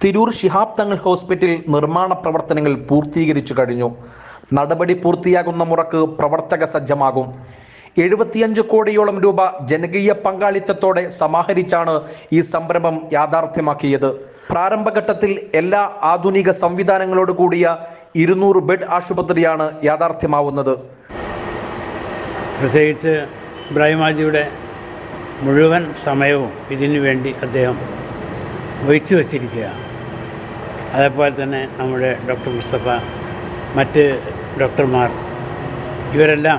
Tirur Shihab Thangal hospital നിർമ്മാണ പ്രവർത്തനങ്ങൾ പൂർത്തീകരിച്ചു കഴിഞ്ഞു. നടപടി പൂർത്തിയാകുന്ന മുറക്ക് പ്രവർത്തക സജ്ജമാകും. 75 കോടിയോളം രൂപ ജനകീയ പങ്കാളിത്തത്തോടെ സമാഹരിച്ചാണ് ഈ സംരംഭം യാഥാർത്ഥ്യമാക്കിയത്. പ്രാരംഭഘട്ടത്തിൽ എല്ലാ ആധുനിക സംവിധാനങ്ങളോട് കൂടിയ 200 ബെഡ് ആശുപത്രിയാണ് യാഥാർത്ഥ്യമാവുന്നത്. പ്രത്യേകിച്ച് ഇബ്രാഹിം ഹാജിയുടെ മുഴുവൻ സമയവും ഇതിനു വേണ്ടി അദ്ദേഹം വഹിച്ചു വച്ചിരിക്കുകയാണ്. അതേപോലെ തന്നെ നമ്മുടെ ഡോക്ടർ മുസ്തഫ, മറ്റ് ഡോക്ടർമാർ, ഇവരെല്ലാം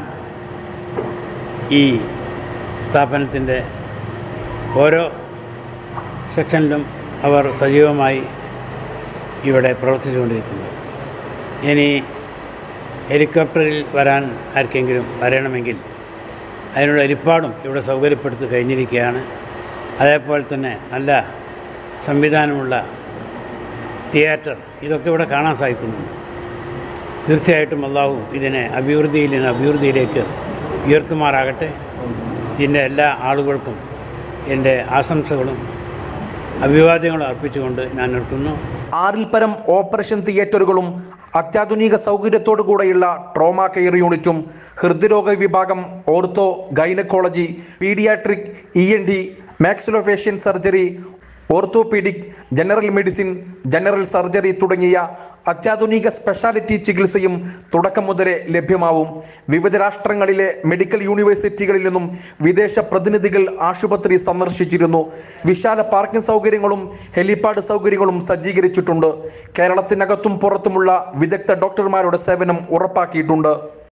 ഈ സ്ഥാപനത്തിൻ്റെ ഓരോ സെക്ഷനിലും അവർ സജീവമായി ഇവിടെ പ്രവർത്തിച്ചുകൊണ്ടിരിക്കുന്നു. ഇനി ഹെലികോപ്റ്ററിൽ വരാൻ ആർക്കെങ്കിലും വരണമെങ്കിൽ അതിനുള്ള ഏർപ്പാടും ഇവിടെ സൗകര്യപ്പെടുത്തി കഴിഞ്ഞിരിക്കുകയാണ്. അതേപോലെ തന്നെ നല്ല സംവിധാനമുള്ള തിയേറ്റർ, ഇതൊക്കെ ഇവിടെ കാണാൻ സാധിക്കുന്നു. തീർച്ചയായിട്ടും അല്ലാഹു ഇതിനെ അഭിവൃദ്ധിയിൽ നിന്ന് അഭിവൃദ്ധിയിലേക്ക് ഉയർത്തുമാറാകട്ടെ. ഇതിൻ്റെ എല്ലാ ആളുകൾക്കും എൻ്റെ ആശംസകളും അഭിവാദ്യങ്ങളും അർപ്പിച്ചുകൊണ്ട് ഞാൻ നിർത്തുന്നു. 6ൽ പരം ഓപ്പറേഷൻ തിയേറ്ററുകളും അത്യാധുനിക സൗകര്യത്തോടു കൂടെയുള്ള ട്രോമ കെയർ യൂണിറ്റും, ഹൃദ്രോഗ വിഭാഗം, ortho, gynaecology, paediatric, ENT, maxillofacial surgery, orthopaedic, general medicine, general surgery തുടങ്ങിയ അത്യാധുനിക സ്പെഷ്യാലിറ്റി ചികിത്സയും തുടക്കം മുതലേ ലഭ്യമാവും. വിവിധ രാഷ്ട്രങ്ങളിലെ മെഡിക്കൽ യൂണിവേഴ്സിറ്റികളിൽ നിന്നും വിദേശ പ്രതിനിധികൾ ആശുപത്രി സന്ദർശിച്ചിരുന്നു. വിശാല പാർക്കിംഗ് സൗകര്യങ്ങളും ഹെലിപാഡ് സൗകര്യങ്ങളും സജ്ജീകരിച്ചിട്ടുണ്ട്. കേരളത്തിനകത്തും പുറത്തുമുള്ള വിദഗ്ധ ഡോക്ടർമാരുടെ സേവനം ഉറപ്പാക്കിയിട്ടുണ്ട്.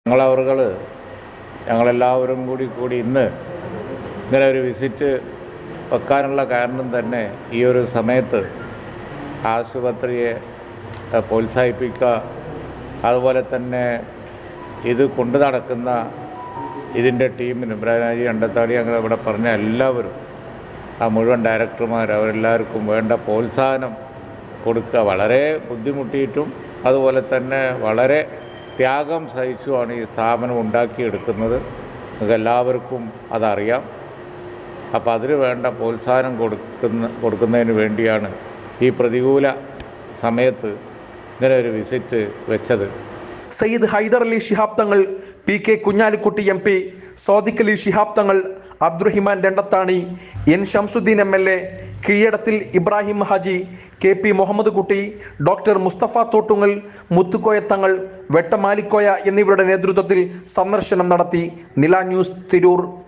ഞങ്ങളെല്ലാവരും കൂടി ഇന്ന് ഇങ്ങനെ ഒരു വിസിറ്റ് വെക്കാനുള്ള കാരണം തന്നെ ഈ ഒരു സമയത്ത് ആശുപത്രിയെ പ്രോത്സാഹിപ്പിക്കുക, അതുപോലെ തന്നെ ഇത് കൊണ്ടു നടക്കുന്ന ഇതിൻ്റെ ടീമിന് ഇബ്രാഹിം ഹാജി അണ്ടത്താടി അങ്ങനെ ഇവിടെ പറഞ്ഞ എല്ലാവരും, ആ മുഴുവൻ ഡയറക്ടർമാർ, അവരെല്ലാവർക്കും വേണ്ട പ്രോത്സാഹനം കൊടുക്കുക. വളരെ ബുദ്ധിമുട്ടിയിട്ടും അതുപോലെ തന്നെ വളരെ ത്യാഗം സഹിച്ചുമാണ് ഈ സ്ഥാപനം ഉണ്ടാക്കിയെടുക്കുന്നത്. നിങ്ങൾക്ക് എല്ലാവർക്കും അതറിയാം. അപ്പോൾ അതിന് വേണ്ട പ്രോത്സാഹനം കൊടുക്കുന്നതിന് വേണ്ടിയാണ് ഈ പ്രതികൂല സമയത്ത് ഇങ്ങനെ ഒരു വിസിറ്റ് വെച്ചത്. Sayyid Hyder Ali Shihab Thangal, PK Kunhalikutty MP, Sadiq Ali Shihab Thangal, Abdurahiman Randathani, N Shamsuddin MLA, Keezhadathil Ibrahim Haji, KP Muhammad കുട്ടി, ഡോക്ടർ മുസ്തഫ തോട്ടുങ്ങൽ, മുത്തുക്കോയ തങ്ങൾ, വെട്ടമാലിക്കോയ എന്നിവരുടെ നേതൃത്വത്തിൽ സന്ദർശനം നടത്തി. നില ന്യൂസ്, തിരൂർ.